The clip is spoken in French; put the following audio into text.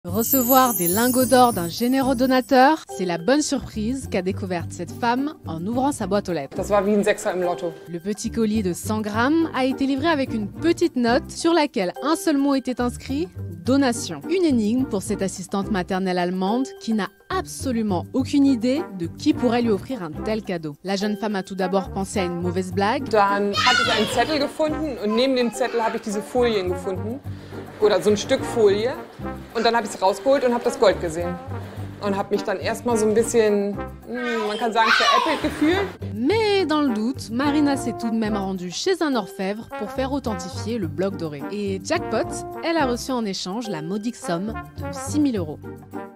Recevoir des lingots d'or d'un généreux donateur, c'est la bonne surprise qu'a découverte cette femme en ouvrant sa boîte aux lettres. Das war wie ein Sechser im Lotto. Le petit colis de 100 grammes a été livré avec une petite note sur laquelle un seul mot était inscrit, donation. Une énigme pour cette assistante maternelle allemande qui n'a absolument aucune idée de qui pourrait lui offrir un tel cadeau. La jeune femme a tout d'abord pensé à une mauvaise blague. Dann hatte ich einen Zettel gefunden und neben dem Zettel habe ich diese Folien gefunden. Oder so ein Stück Folie. Und dann habe ich es rausgeholt und habe das Gold gesehen. Und habe mich dann erstmal so ein bisschen, man kann sagen, veräppelt gefühlt. Mais dans le doute, Marina s'est tout de même rendue chez un orfèvre pour faire authentifier le bloc doré. Et jackpot, elle a reçu en échange la modique somme de 6 000 €.